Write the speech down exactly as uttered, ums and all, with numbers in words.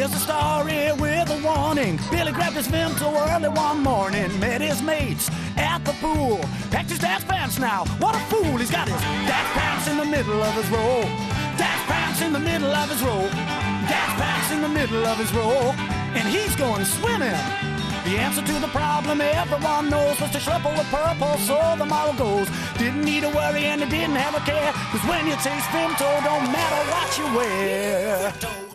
Here's a story with a warning. Billy grabbed his Vimto early one morning, met his mates at the pool, packed his dad's pants now. What a fool, he's got his dad's pants in the middle of his row. Dad's pants in the middle of his row. Dad's pants in the middle of his row. And he's going swimming. The answer to the problem everyone knows was to shuffle the purple, so the moral goes. Didn't need to worry and he didn't have a care, cause when you taste Vimto, don't matter what you wear.